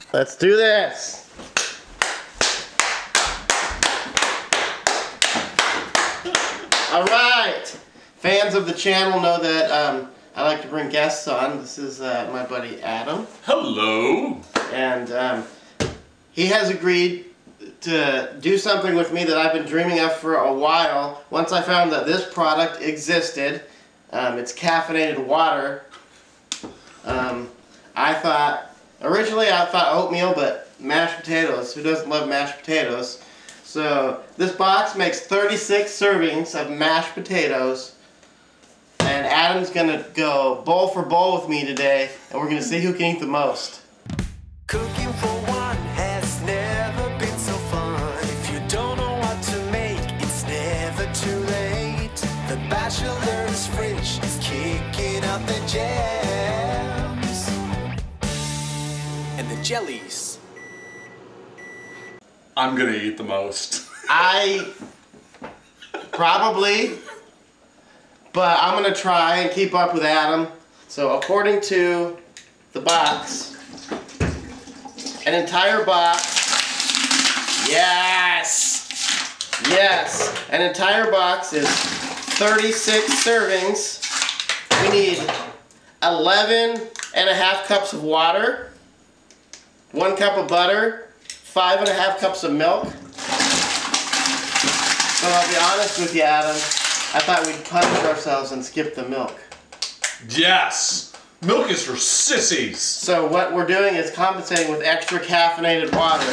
Let's do this. All right. Fans of the channel know that I like to bring guests on. This is my buddy Adam. Hello. And he has agreed to do something with me that I've been dreaming of for a while. Once I found that this product existed, it's caffeinated water. Originally I thought oatmeal, but mashed potatoes. Who doesn't love mashed potatoes? So this box makes 36 servings of mashed potatoes. And Adam's gonna go bowl for bowl with me today, and we're gonna see who can eat the most. Cooking for one has never been so fun. If you don't know what to make, it's never too late. The Bachelor's fridge is kicking out the jams and the jellies. I'm gonna eat the most. Probably, but I'm gonna try and keep up with Adam. So according to the box, an entire box, yes, an entire box is 36 servings. We need 11.5 cups of water, 1 cup of butter, 5.5 cups of milk. So I'll be honest with you, Adam, I thought we'd punish ourselves and skip the milk. Yes! Milk is for sissies! So what we're doing is compensating with extra caffeinated water.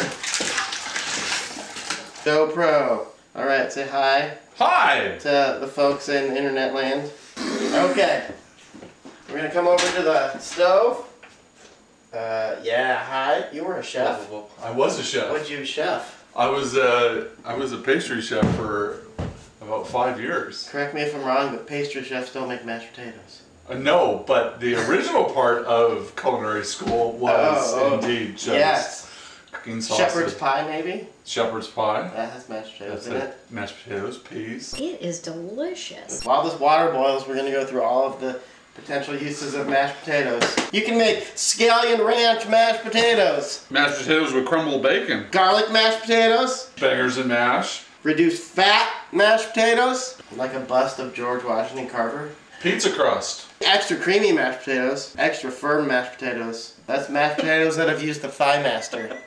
GoPro. Alright, say hi. Hi! To the folks in internet land. Okay. We're gonna come over to the stove. Yeah, hi. You were a chef. I was a chef. What'd you chef? I was a pastry chef for about 5 years. Correct me if I'm wrong, but pastry chefs don't make mashed potatoes. No, but the original part of culinary school was indeed just cooking sausage. Shepherd's pie, maybe? Shepherd's pie. That has mashed potatoes That's in it. Mashed potatoes, peas. It is delicious. While this water boils, we're going to go through all of the potential uses of mashed potatoes. You can make scallion ranch mashed potatoes. Mashed potatoes with crumbled bacon. Garlic mashed potatoes. Bangers and mash. Reduced fat mashed potatoes. Like a bust of George Washington Carver. Pizza crust. Extra creamy mashed potatoes. Extra firm mashed potatoes. That's mashed potatoes that have used the Thigh Master.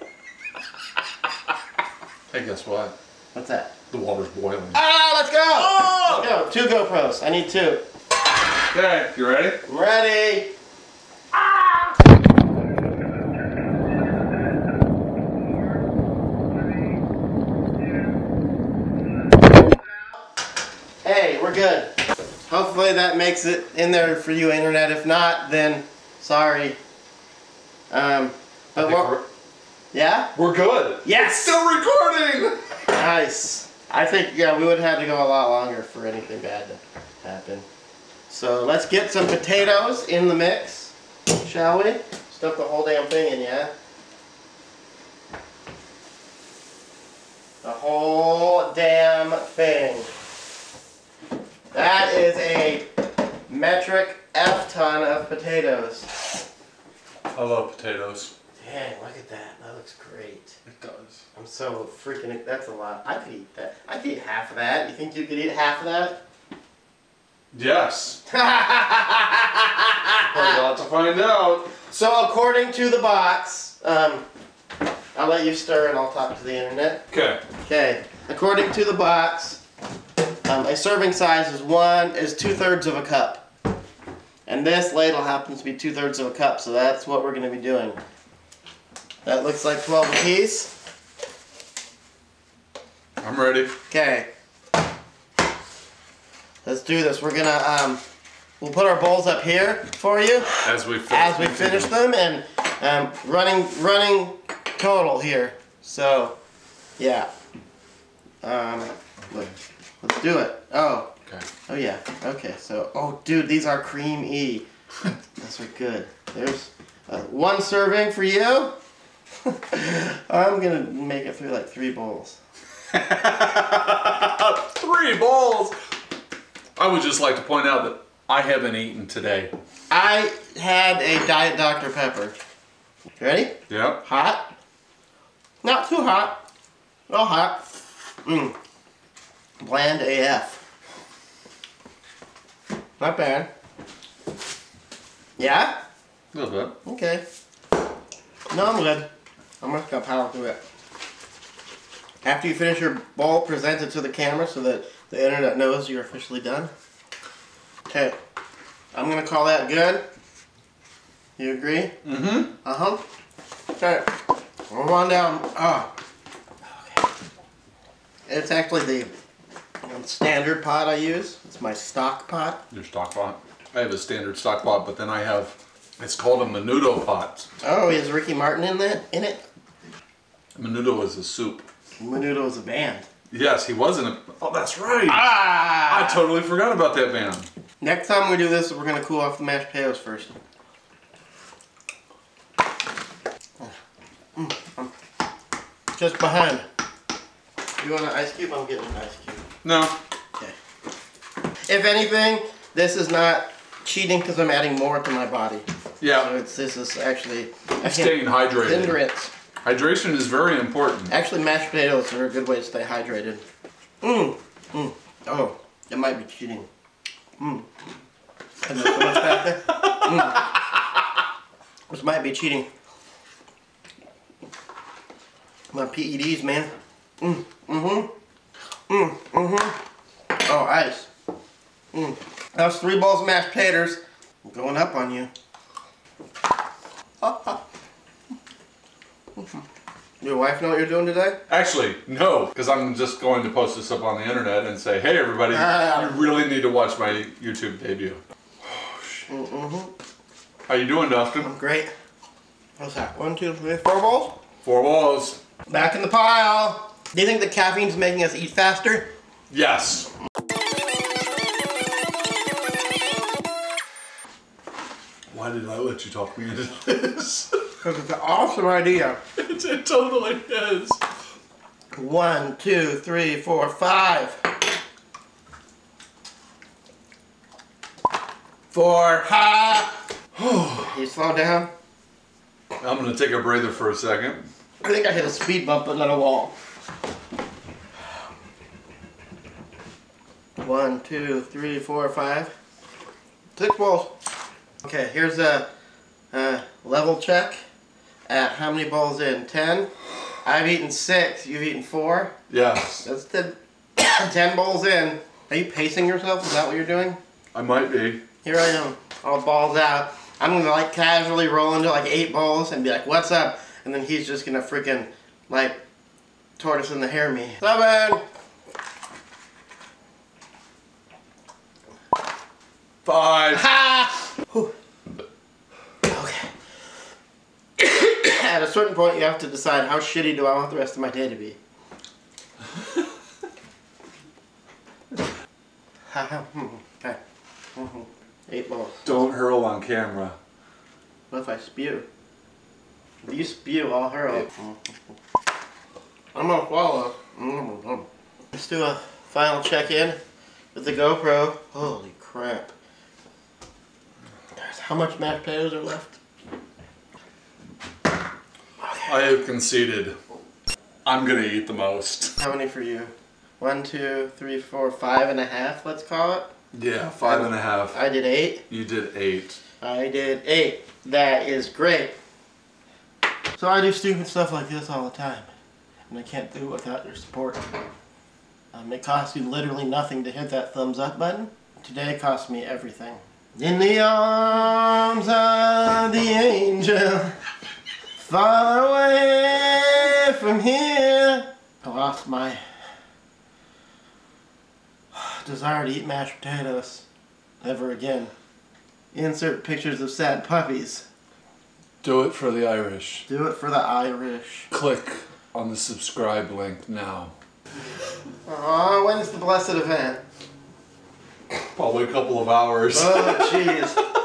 Hey, guess what? What's that? The water's boiling. Ah, let's go! Oh! Let's go. 2 GoPros. I need 2. Okay, you ready? I'm ready. Ah! Hey, we're good. Hopefully that makes it in there for you, internet. If not, then sorry. But yeah? We're good. Yes! It's still recording! Nice. I think, yeah, we would have had to go a lot longer for anything bad to happen. So let's get some potatoes in the mix, shall we? Stuff the whole damn thing in, yeah? The whole damn thing. That is a metric F ton of potatoes. I love potatoes. Dang, look at that. That looks great. It does. I'm so freaking, that's a lot. I could eat that. I could eat half of that. You think you could eat half of that? Yes. We're about to find out. So according to the box, I'll let you stir and I'll talk to the internet. Okay. Okay. According to the box, a serving size is 2/3 of a cup. And this ladle happens to be 2/3 of a cup, so that's what we're going to be doing. That looks like 12 apiece. I'm ready. Okay. Let's do this. We're gonna we'll put our bowls up here for you As we finish them, and running total here. So yeah. Look, let's do it. Oh. Okay. Oh yeah. Okay. So dude, these are creamy. Those are good. There's 1 serving for you. I'm gonna make it through like 3 bowls. 3 bowls. I would just like to point out that I haven't eaten today. I had a Diet Dr. Pepper. Ready? Yep. Hot. Not too hot. Well hot. Mmm. Bland AF. Not bad. Yeah? A little bit. Okay. No, I'm good. I'm just gonna power through it. After you finish your bowl, present it to the camera so that the internet knows you're officially done. Okay. I'm gonna call that good. You agree? Mm-hmm. Uh-huh. Okay. We'll run down. Oh. Okay. It's actually the standard pot I use. It's my stock pot. Your stock pot. I have a standard stock pot, but then I have, it's called a menudo pot. Oh, is Ricky Martin in it? Menudo is a soup. Menudo is a band. Yes, he was in a, oh, that's right. Ah! I totally forgot about that band. Next time we do this, we're gonna cool off the mashed potatoes first. Just behind. You want an ice cube? I'm getting an ice cube. No. Okay. If anything, this is not cheating because I'm adding more to my body. Yeah. So this is actually Staying hydrated. hindrance. Hydration is very important. Actually, mashed potatoes are a good way to stay hydrated. Oh, it might be cheating. And there's so much back there. This might be cheating. My PEDs, man. Oh, ice. That's 3 bowls of mashed potatoes. I'm going up on you. Your wife know what you're doing today? Actually, no, because I'm just going to post this up on the internet and say, hey everybody, you really need to watch my YouTube debut. Oh, shit. How you doing, Dustin? I'm great. What's that? 1, 2, 3, 4 bowls? 4 balls. Back in the pile. Do you think the caffeine's making us eat faster? Yes. Why did I let you talk me into this? Because it's an awesome idea. It totally is. 1, 2, 3, 4, 5. 4. Ha! You slow down. I'm going to take a breather for a second. I think I hit a speed bump but not a wall. 1, 2, 3, 4, 5. 6 bowls. Okay, here's a level check at how many bowls in? 10? I've eaten 6, you've eaten 4. Yes. That's 10 bowls in. Are you pacing yourself? Is that what you're doing? I might be. Here I am, all balls out. I'm gonna like casually roll into like 8 bowls and be like, what's up? And then he's just gonna freaking like tortoise in the hair me. 7. 5. Ha! Whew. Okay. At a certain point, you have to decide how shitty do I want the rest of my day to be. Okay. 8 bowls. Don't hurl on camera. What if I spew? If you spew, I'll hurl. I'm gonna swallow. Let's do a final check-in with the GoPro. Holy crap. How much mashed potatoes are left? I have conceded. I'm gonna eat the most. How many for you? 1, 2, 3, 4, 5.5, let's call it. Yeah, 5.5. I did 8. You did 8. I did 8. That is great. So I do stupid stuff like this all the time. And I can't do it without your support. It costs you literally nothing to hit that thumbs up button. Today it cost me everything. In the arms of the angel, far away from here. I lost my desire to eat mashed potatoes ever again. Insert pictures of sad puppies. Do it for the Irish. Do it for the Irish. Click on the subscribe link now. Aw, when's the blessed event? Probably a couple of hours. Oh, jeez.